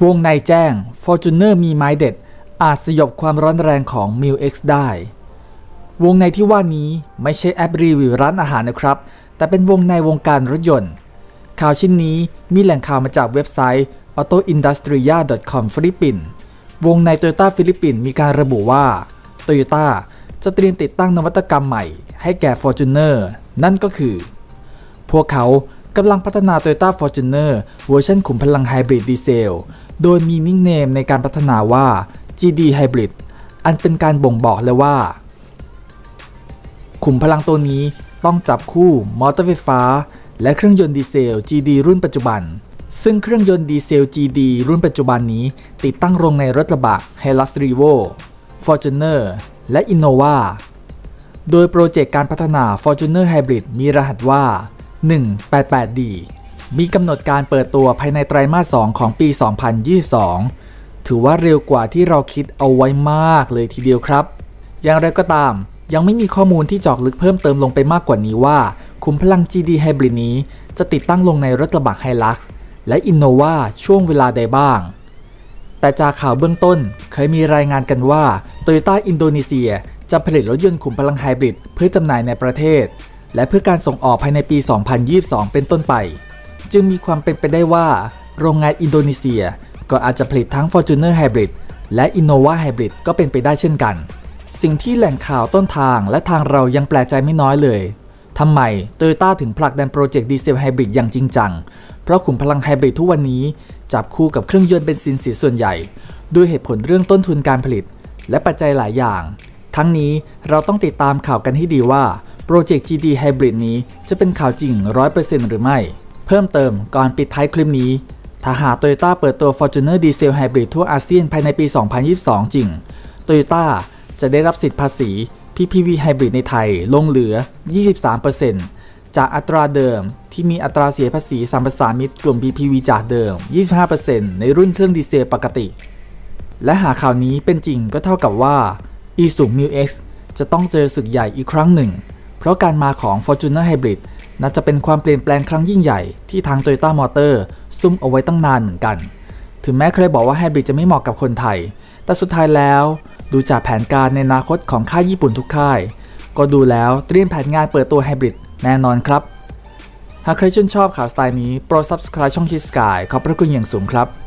วงในแจ้ง Fortuner มีไม้เด็ดอาจสยบความร้อนแรงของ MILX ได้วงในที่ว่านี้ไม่ใช่แอปรีวิวร้านอาหารนะครับแต่เป็นวงในวงการรถยนต์ข่าวชิ้นนี้มีแหล่งข่าวมาจากเว็บไซต์ autoindustria.com ฟิลิปปินส์วงใน Toyota ฟิลิปปินส์มีการระบุว่า Toyota จะเตรียมติดตั้งนวัตกรรมใหม่ให้แก่ Fortuner นั่นก็คือพวกเขากำลังพัฒนา Toyota Fortuner เวอร์ชันขุมพลังไฮบริดดีเซลโดยมีนิกเนมในการพัฒนาว่า GD Hybrid อันเป็นการบ่งบอกเลยว่าขุมพลังตัวนี้ต้องจับคู่มอเตอร์ไฟฟ้าและเครื่องยนต์ดีเซล GD รุ่นปัจจุบันซึ่งเครื่องยนต์ดีเซล GD รุ่นปัจจุบันนี้ติดตั้งลงในรถกระบะ Hilux Revo Fortuner และ Innova โดยโปรเจกต์การพัฒนา Fortuner Hybrid มีรหัสว่า 188D มีกำหนดการเปิดตัวภายในไตรมาส 2 ของปี 2022 ถือว่าเร็วกว่าที่เราคิดเอาไว้มากเลยทีเดียวครับอย่างไรก็ตามยังไม่มีข้อมูลที่เจาะลึกเพิ่มเติมลงไปมากกว่านี้ว่าขุมพลัง GD Hybrid นี้จะติดตั้งลงในรถกระบะ Hilux และ Innova ช่วงเวลาใดบ้างแต่จากข่าวเบื้องต้นเคยมีรายงานกันว่า Toyota อินโดนีเซียจะผลิตรถยนต์ขุมพลังไฮบริดเพื่อจำหน่ายในประเทศและเพื่อการส่งออกภายในปี 2022 เป็นต้นไปจึงมีความเป็นไปได้ว่าโรงงานอินโดนีเซียก็อาจจะผลิตทั้ง Fortuner Hybrid และ Innova Hybrid ก็เป็นไปได้เช่นกันสิ่งที่แหล่งข่าวต้นทางและทางเรายังแปลกใจไม่น้อยเลยทำไม Toyota ถึงผลักดันโปรเจกต์ดีเซลไฮบริดอย่างจริงจังเพราะขุมพลังไฮบริดทุกวันนี้จับคู่กับเครื่องยนต์เบนซินเสียส่วนใหญ่ด้วยเหตุผลเรื่องต้นทุนการผลิตและปัจจัยหลายอย่างทั้งนี้เราต้องติดตามข่าวกันให้ดีว่าโปรเจกต์ GD Hybrid นี้จะเป็นข่าวจริง 100% หรือไม่เพิ่มเติมก่อนปิดท้ายคลิปนี้ถ้าหาก Toyota เปิดตัว Fortuner Diesel Hybrid ทั่วอาเซียนภายในปี 2022 จริง Toyota จะได้รับสิทธิภาษี PPV Hybrid ในไทยลงเหลือ 23% จากอัตราเดิมที่มีอัตราเสียภาษีสัมปทานมิตรกลุ่ม PPV จากเดิม 25% ในรุ่นเครื่องดีเซลปกติและหากข่าวนี้เป็นจริงก็เท่ากับว่า Isuzu MILX จะต้องเจอศึกใหญ่อีกครั้งหนึ่งเพราะการมาของ Fortuner Hybrid น่าจะเป็นความเปลี่ยนแปลงครั้งยิ่งใหญ่ที่ทาง Toyota Motor ซุ่มเอาไว้ตั้งนานเหมือนกันถึงแม้เคยบอกว่า Hybrid จะไม่เหมาะกับคนไทยแต่สุดท้ายแล้วดูจากแผนการในอนาคตของค่ายญี่ปุ่นทุกค่ายก็ดูแล้วเตรียมแผนงานเปิดตัว Hybrid แน่นอนครับหากใครชื่นชอบข่าวสไตล์นี้โปรด Subscribe ช่อง Kids Sky ขอบพระคุณอย่างสูงครับ